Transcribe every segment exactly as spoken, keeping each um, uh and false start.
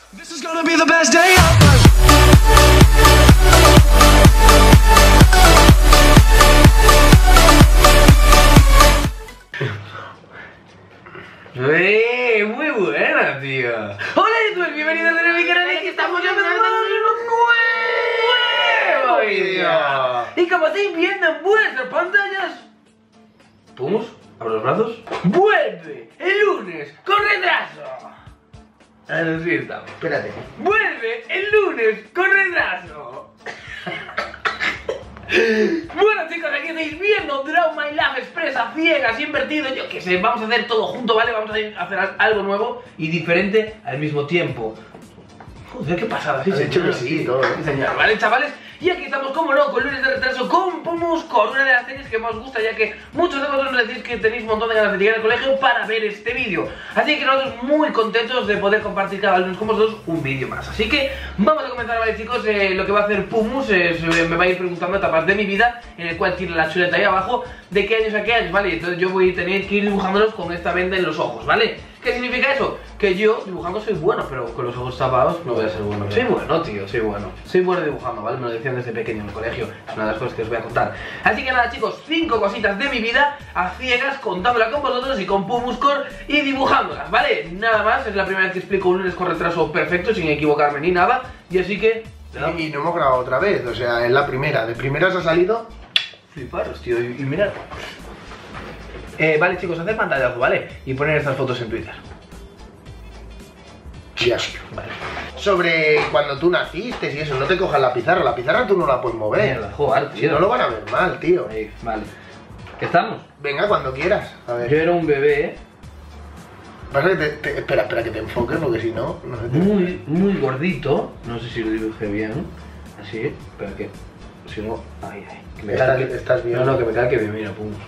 This is gonna be the best day of ¡Eh! Muy buena, tío. Hola youtubers, bienvenidos a mi canal y aquí estamos ya empezando un nuevo vídeo. Y como estáis viendo en vuestras pantallas, ¿Pumus? ¿Abre los brazos? ¡Vuelve el lunes con retraso! Ah, no, sí estamos. Espérate. ¡Vuelve el lunes con retraso! Bueno chicos, aquí estáis viendo Draw My Life Express a ciegas, invertido, yo que sé, vamos a hacer todo junto, ¿vale? Vamos a hacer algo nuevo y diferente al mismo tiempo. Joder, qué pasada, sí, Has señor, dicho que sí, todo, ¿eh? sí, señor, ¿vale, chavales? Y aquí estamos, como no, con lunes de retraso, con Pumus, con una de las series que más os gusta, ya que muchos de vosotros me decís que tenéis un montón de ganas de llegar al colegio para ver este vídeo. Así que nosotros muy contentos de poder compartir cada lunes con vosotros un vídeo más. Así que vamos a comenzar, ¿vale, chicos? Eh, lo que va a hacer Pumus es, eh, me va a ir preguntando etapas de mi vida, en el cual tiene la chuleta ahí abajo, de qué años a qué años, ¿vale? Entonces yo voy a tener que ir dibujándolos con esta venda en los ojos, ¿vale? ¿Qué significa eso? Que yo dibujando soy bueno, pero con los ojos tapados no voy a ser bueno. Soy bueno, tío, soy bueno. Soy bueno dibujando, ¿vale? Me lo decían desde pequeño en el colegio. Es una de las cosas que os voy a contar. Así que nada, chicos, cinco cositas de mi vida a ciegas, contándolas con vosotros y con Pumuscore y dibujándolas, ¿vale? Nada más, es la primera vez que explico un lunes con retraso perfecto, sin equivocarme ni nada. Y así que... Y, y no hemos grabado otra vez, o sea, es la primera. De primeras ha salido... Fliparos, tío, y, y mirad. Eh, vale, chicos, hacer pantallazo, ¿vale? Y poner estas fotos en Twitter. Ya. Vale. Sobre cuando tú naciste y eso, no te cojas la pizarra. La pizarra tú no la puedes mover. Mierda, joder, Si tío. no lo van a ver mal, tío. Ahí, vale. ¿Estamos? Venga, cuando quieras. A ver. Yo era un bebé, ¿eh? Pasa que te, te- espera, espera que te enfoques, porque si no, no se te... Muy, muy gordito. No sé si lo dibujé bien. Así, espera que... Si no... Ay, ay. Que me Estás- calque. estás bien. No, no, que me calque bien, mira, pum.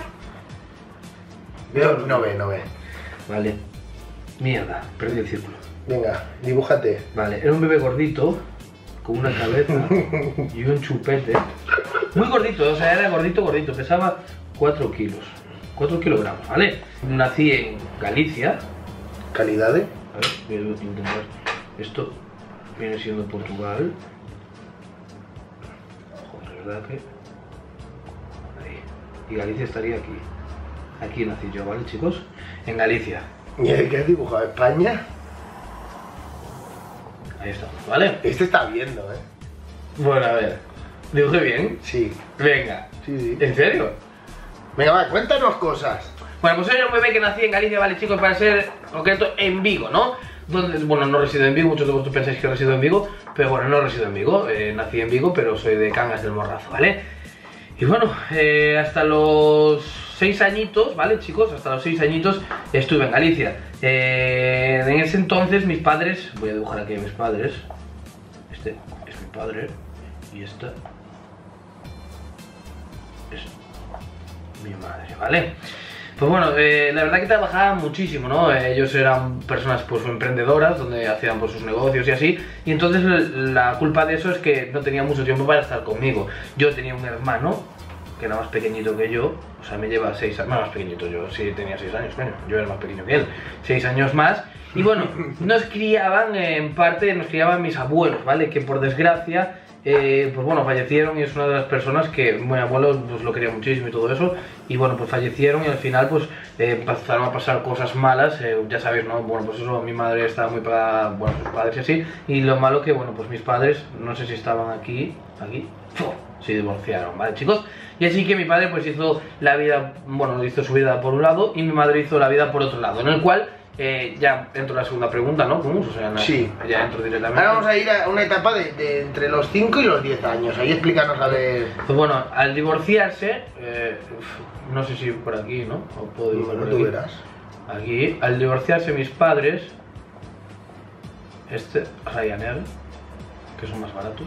No, no ve, no ve. Vale. Mierda, perdí el círculo. Venga, dibújate. Vale, era un bebé gordito, con una cabeza y un chupete. Muy gordito, o sea, era gordito, gordito. Pesaba cuatro kilos. cuatro kilogramos, ¿vale? Nací en Galicia. Calidad de... A ver, voy a intentar. Esto viene siendo Portugal. Joder, ¿verdad que? Ahí. Y Galicia estaría aquí. Aquí nací yo, ¿vale, chicos? En Galicia. ¿Y el que has dibujado? ¿España? Ahí estamos, ¿vale? Este está viendo, ¿eh? Bueno, a ver. ¿Dibujé bien? Sí. Venga. Sí, sí. ¿En serio? Venga, va, cuéntanos cosas. Bueno, pues soy un bebé que nací en Galicia, ¿vale, chicos? Para ser concreto, en Vigo, ¿no? Donde, bueno, no resido en Vigo, muchos de vosotros pensáis que resido en Vigo, pero bueno, no resido en Vigo, eh, nací en Vigo, pero soy de Cangas del Morrazo, ¿vale? Y bueno, eh, hasta los seis añitos, ¿vale, chicos? Hasta los seis añitos estuve en Galicia. Eh, en ese entonces mis padres, voy a dibujar aquí a mis padres. Este es mi padre y esta es mi madre, ¿vale? Pues bueno, eh, la verdad que trabajaban muchísimo, ¿no? Eh, ellos eran personas pues emprendedoras, donde hacían pues sus negocios y así. Y entonces la culpa de eso es que no tenía mucho tiempo para estar conmigo. Yo tenía un hermano que era más pequeñito que yo, o sea, me lleva seis años, no, más pequeñito, yo sí tenía seis años, coño, yo era más pequeño que él, seis años más. Y bueno, nos criaban, eh, en parte, nos criaban mis abuelos, ¿vale? Que por desgracia... Eh, pues bueno, fallecieron y es una de las personas que mi abuelo pues lo quería muchísimo y todo eso. Y bueno, pues fallecieron y al final pues eh, empezaron a pasar cosas malas, eh, ya sabéis, ¿no? Bueno, pues eso, mi madre estaba muy para, bueno, sus padres y así. Y lo malo que, bueno, pues mis padres, no sé si estaban aquí, aquí, ¡fua! Se divorciaron, ¿vale, chicos? Y así que mi padre pues hizo la vida, bueno, hizo su vida por un lado y mi madre hizo la vida por otro lado, en el cual... Eh, ya entro a la segunda pregunta, ¿no? ¿Cómo? O sea, Sí. Ya entro directamente. Ahora vamos a ir a una etapa de, de entre los cinco y los diez años. Ahí explícanos a ver... Pues bueno, al divorciarse, eh, uf, no sé si por aquí, ¿no? O puedo dibujar Bueno, por tú aquí. verás. Aquí, al divorciarse mis padres, este Ryanair, que son más baratos.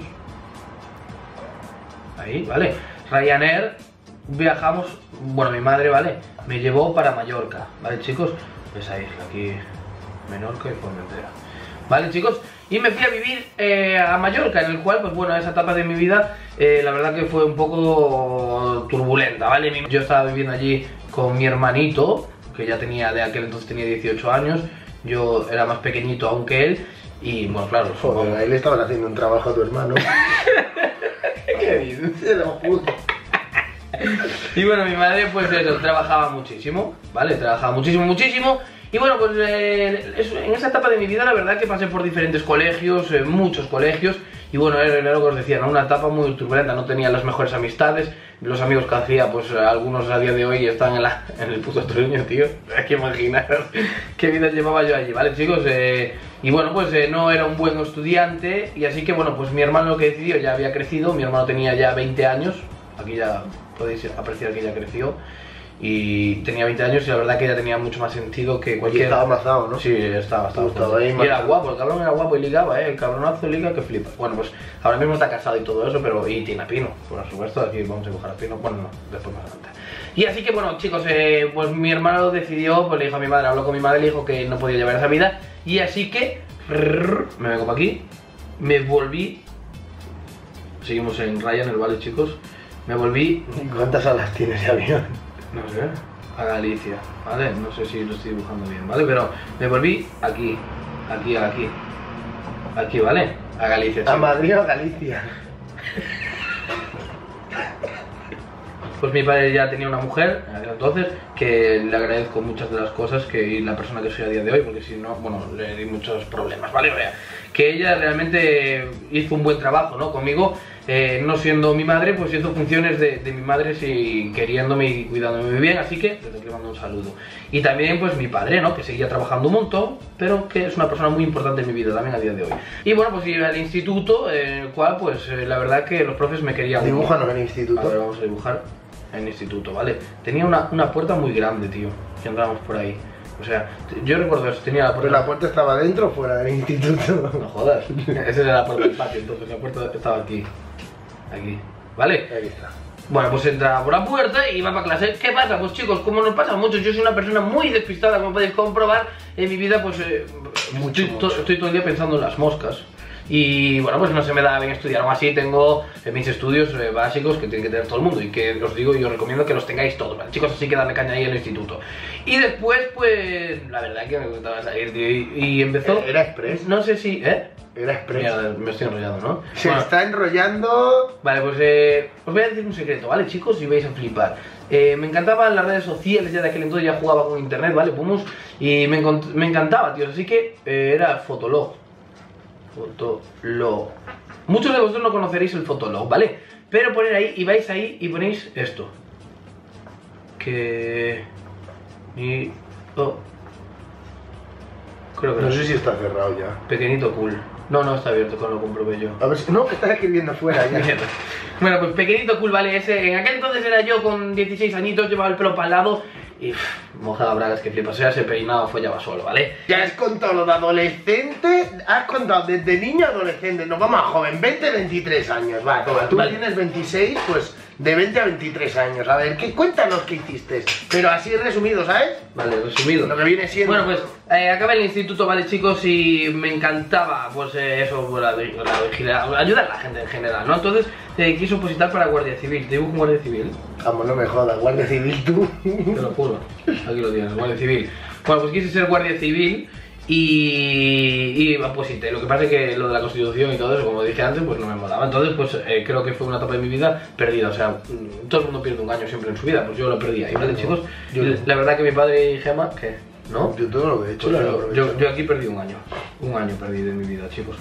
Ahí, ¿vale? Ryanair, viajamos, bueno, mi madre, ¿vale? Me llevó para Mallorca, ¿vale, chicos? Esa isla aquí, Menorca y Formentera. ¿Vale, chicos? Y me fui a vivir eh, a Mallorca, en el cual, pues bueno, esa etapa de mi vida, eh, la verdad que fue un poco turbulenta, ¿vale? Yo estaba viviendo allí con mi hermanito, que ya tenía, de aquel entonces tenía dieciocho años, yo era más pequeñito aún que él, Y bueno, claro, Joder, supongo- ahí le estaban haciendo un trabajo a tu hermano. ¿Qué dices? Te lo juro. Y bueno, mi madre pues eso, trabajaba muchísimo, ¿vale? Trabajaba muchísimo, muchísimo. Y bueno, pues eh, eso, en esa etapa de mi vida la verdad que pasé por diferentes colegios, eh, muchos colegios. Y bueno, era, era lo que os decía, ¿no? Una etapa muy turbulenta, no tenía las mejores amistades. Los amigos que hacía, pues algunos a día de hoy están en, la, en el puto Truño, tío. Hay que imaginaros qué vida llevaba yo allí, ¿vale, chicos? Eh, y bueno, pues eh, no era un buen estudiante. Y así que bueno, pues mi hermano lo que decidió ya había crecido. Mi hermano tenía ya veinte años. Aquí ya podéis apreciar que ya creció. Y tenía veinte años y la verdad que ya tenía mucho más sentido que Y cualquier... estaba amazado, ¿no? Sí, estaba, estaba, Estaba estaba. ahí Y era más- guapo, el cabrón era guapo y ligaba, eh, el cabronazo liga que flipa. Bueno, pues ahora mismo está casado y todo eso, pero y tiene a Pino, por supuesto, aquí vamos a dibujar a Pino, bueno, no, después más adelante. Y así que bueno, chicos, eh, pues mi hermano decidió, pues le dijo a mi madre, habló con mi madre, le dijo que no podía llevar esa vida, y así que me vengo para aquí, me volví, seguimos en Ryanair, ¿vale, chicos? Me volví, ¿Cuántas alas tienes de avión? no sé, a Galicia, ¿vale? No sé si lo estoy dibujando bien, ¿vale? Pero me volví aquí, aquí, aquí, aquí, ¿vale? A Galicia, ¿A chicos. Madrid o a Galicia? Pues mi padre ya tenía una mujer, en aquel entonces, que le agradezco muchas de las cosas que y la persona que soy a día de hoy, porque si no, bueno, le di muchos problemas, ¿vale? O sea, que ella realmente hizo un buen trabajo, ¿no? Conmigo, eh, no siendo mi madre, pues hizo funciones de, de mi madre, sí, queriéndome y cuidándome muy bien, así que desde aquí le mando un saludo. Y también, pues mi padre, ¿no? Que seguía trabajando un montón, pero que es una persona muy importante en mi vida también a día de hoy. Y bueno, pues iba al instituto, en el cual, pues eh, la verdad que los profes me querían... Dibújanos en el A ver, instituto. vamos a dibujar en instituto, ¿vale? Tenía una, una puerta muy grande, tío, que entrábamos por ahí. O sea, t- yo recuerdo eso, tenía la ¿Pero puerta... la puerta estaba dentro o fuera del instituto? No jodas, esa era la puerta del patio, entonces la puerta estaba aquí, aquí, ¿vale? Ahí está. Bueno, pues entraba por la puerta y iba para clase. ¿Qué pasa? Pues chicos, como nos pasa mucho, yo soy una persona muy despistada, como podéis comprobar. En mi vida, pues eh, Mucho, estoy, to- mucho. estoy todo el día pensando en las moscas. Y bueno, pues no se me da bien estudiar. Aún así tengo eh, mis estudios eh, básicos que tiene que tener todo el mundo. Y que os digo y os recomiendo que los tengáis todos, ¿vale? Chicos, así que dale caña ahí en el instituto. Y después, pues, la verdad que me gustaba salir, tío, y, y empezó... ¿Era express? No sé si... ¿Eh? Era express. Mierda, me estoy enrollando, ¿no? Se Bueno, está enrollando. Vale, pues eh, os voy a decir un secreto, ¿vale, chicos? Y vais a flipar. Eh, me encantaban las redes sociales, ya de aquel entonces ya jugaba con internet, ¿vale? Pumus, y me, encont- me encantaba, tío. Así que eh, era Fotolog. Fotolog. Muchos de vosotros no conoceréis el Fotolog, ¿vale? Pero poner ahí, y vais ahí y ponéis esto. Que... Y... Oh. Creo que No no. sé si está cerrado ya. Pequeñito cool. No, no está abierto, que lo comprobé yo. A ver si. No, que estás escribiendo fuera ya. Mierda. Bueno, pues pequeñito cool, vale, ese. En aquel entonces era yo con dieciséis añitos, llevaba el pelo palado y pff, mojaba bragas que flipas. O sea, ese peinado follaba solo, ¿vale? Ya has contado lo de adolescente, has contado desde niño a adolescente, nos vamos a joven, veinte a veintitrés años, va, toma, tú Vale. tienes veintiséis, pues de veinte a veintitrés años, a ver, ¿qué, cuéntanos qué hiciste, pero así resumido, ¿sabes? Vale, resumido. Lo que viene siendo... Bueno, pues eh, acabé el instituto, vale, chicos, y me encantaba, pues eh, eso, pues, la, la vigilancia, ayudar a la gente en general, ¿no? Entonces eh, quise opositar para Guardia Civil. ¿Te dibujo un Guardia Civil? Vamos, no me jodas, Guardia Civil tú. Te lo juro. Aquí lo tienes, Guardia Civil. Bueno, pues quise ser Guardia Civil y, y oposité. Lo que pasa es que lo de la Constitución y todo eso, como dije antes, pues no me molaba. Entonces, pues eh, creo que fue una etapa de mi vida perdida. O sea, mm, todo el mundo pierde un año siempre en su vida, pues yo lo perdí ahí, ¿vale, chicos? yo no. La verdad que mi padre y Gemma, ¿qué? ¿No? Yo todo lo que he hecho Pues lo he yo, aprovechado. yo, yo aquí perdí un año. Un año perdí de mi vida, chicos.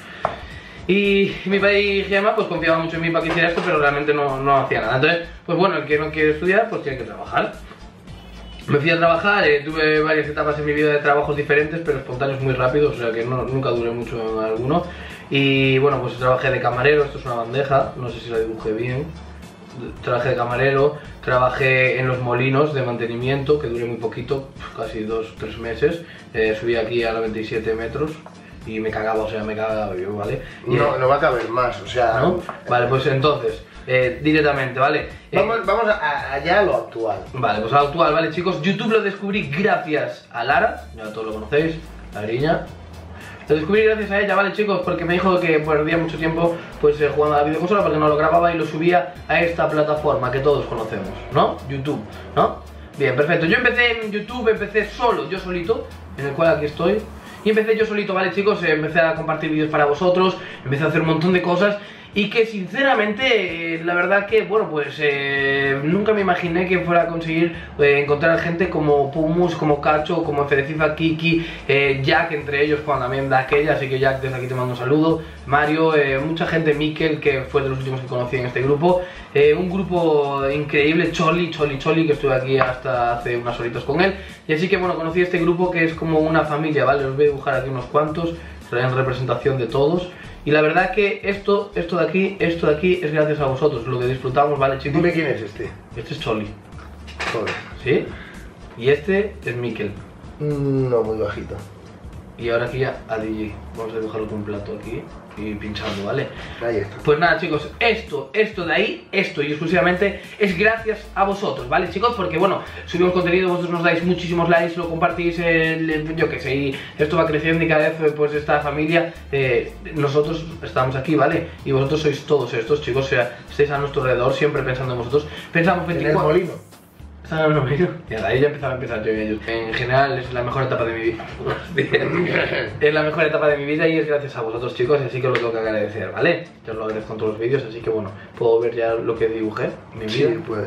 Y mi padre y Gemma pues confiaban mucho en mí para que hiciera esto, pero realmente no, no hacía nada. Entonces, pues bueno, el que no quiere estudiar, pues tiene que trabajar. Me fui a trabajar, eh, tuve varias etapas en mi vida de trabajos diferentes, pero espontáneos muy rápidos, o sea que no, nunca duré mucho en alguno. Y bueno, pues trabajé de camarero, esto es una bandeja, no sé si la dibujé bien. Trabajé de camarero, trabajé en los molinos de mantenimiento, que duré muy poquito, casi dos, tres meses. Eh, subí aquí a noventa y siete metros y me cagaba, o sea, me cagaba yo, ¿vale? Y, No, eh, no va a caber más, o sea... ¿no? Vale, pues entonces, eh, directamente, ¿vale? Eh, Vamos, vamos a, a- allá a lo actual. Vale, pues al actual, ¿vale, chicos? YouTube lo descubrí gracias a Lara, ya todos lo conocéis, la niña. Lo descubrí gracias a ella, ¿vale, chicos? Porque me dijo que perdía mucho tiempo pues eh, jugando a la videoconsola porque no lo grababa y lo subía a esta plataforma que todos conocemos, ¿no? YouTube, ¿no? Bien, perfecto. Yo empecé en YouTube, empecé solo, yo solito, en el cual aquí estoy. y empecé yo solito, ¿vale, chicos? Eh, empecé a compartir vídeos para vosotros, empecé a hacer un montón de cosas. Y que sinceramente, eh, la verdad que, bueno, pues eh, nunca me imaginé que fuera a conseguir eh, encontrar gente como Pumus, como Cacho, como F D FIFA, Kiki, eh, Jack, entre ellos, Juan también de aquella, así que Jack, desde aquí te mando un saludo, Mario, eh, mucha gente, Mikel, que fue de los últimos que conocí en este grupo, eh, un grupo increíble, Choli, Choli, Choli, que estuve aquí hasta hace unas horitas con él, y así que, bueno, conocí este grupo que es como una familia, ¿vale? Os voy a dibujar aquí unos cuantos, en representación de todos. Y la verdad que esto, esto de aquí, esto de aquí es gracias a vosotros, lo que disfrutamos, ¿vale, chicos? Dime quién es este. Este es Choli. Joder. ¿Sí? Y este es Mikel. Mm, No, muy bajito. Y ahora aquí a, a D J. Vamos a dibujarlo con un plato aquí y pinchando, ¿vale? Ahí está. Pues nada, chicos, esto, esto de ahí, esto y exclusivamente es gracias a vosotros, ¿vale, chicos? Porque, bueno, subimos contenido, vosotros nos dais muchísimos likes, lo compartís, el, yo qué sé, y esto va creciendo y cada vez, pues, esta familia, eh, nosotros estamos aquí, ¿vale? Y vosotros sois todos estos, chicos, o sea, estáis a nuestro alrededor, siempre pensando en vosotros. Pensamos ¿En el veinticuatro... molino? Ah, no, mira. Y ahí ya empezaba a empezar yo y ellos. En general es la mejor etapa de mi vida. Es la mejor etapa de mi vida y es gracias a vosotros, chicos, así que os lo tengo que agradecer, ¿vale? Yo os lo agradezco en todos los vídeos, así que bueno, puedo ver ya lo que dibujé, mi vida. Sí, puedes.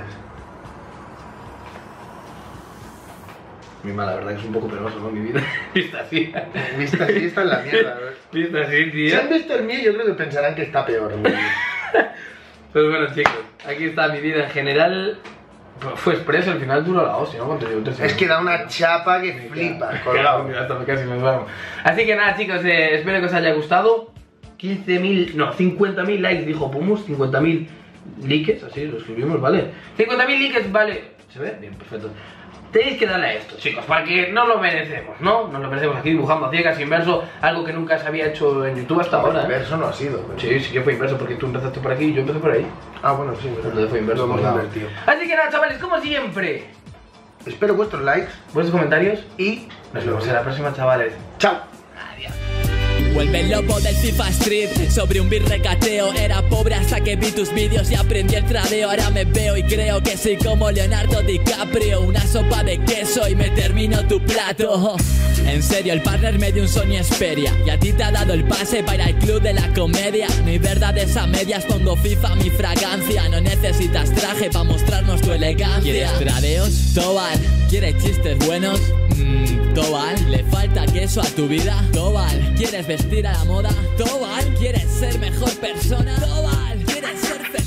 Mi mala, la verdad que es un poco penoso, ¿no? Mi vida. Vista así. Vista así, está en la mierda. Vista así, tío. Si han visto el mío, yo creo que pensarán que está peor. Pues bueno, chicos, aquí está mi vida en general. Fue expreso, al final duró la hostia, ¿no? ¿Cuánto llevo? Es que da una chapa que flipa, colgado. Hasta casi me duermo. Así que nada, chicos, eh, espero que os haya gustado. quince mil, no, cincuenta mil likes, dijo Pumus, cincuenta mil likes, así lo escribimos, ¿vale? cincuenta mil likes, vale. ¿Se ve? Bien, perfecto. Tenéis que darle a esto, chicos, porque no lo merecemos, ¿no? Nos lo merecemos aquí dibujando a ciegas, inverso, algo que nunca se había hecho en YouTube hasta ahora, ¿eh? Inverso no ha sido. Pero... Sí, sí que fue inverso, porque tú empezaste por aquí y yo empecé por ahí. Ah, bueno, sí, Entonces fue inverso. Lo hemos por invertido. Así que nada, chavales, como siempre, espero vuestros likes vuestros comentarios y nos vemos en la próxima, chavales. chao. Vuelve el lobo del FIFA Street. Sobre un beat recateo. Era pobre hasta que vi tus vídeos y aprendí el tradeo. Ahora me veo y creo que soy como Leonardo DiCaprio. Una sopa de queso y me termino tu plato. En serio, el partner me dio un Sony Xperia y a ti te ha dado el pase para ir al club de la comedia. No hay verdades a medias, pongo FIFA mi fragancia. No necesitas traje para mostrarnos tu elegancia. ¿Quieres tradeos? Tobal. ¿Quieres chistes buenos? Mmm, Tobal. ¿Le falta queso a tu vida? Tobal. ¿Quieres vestir a la moda? Tobal. ¿Quieres ser mejor persona? Tobal. ¿Quieres ser feliz?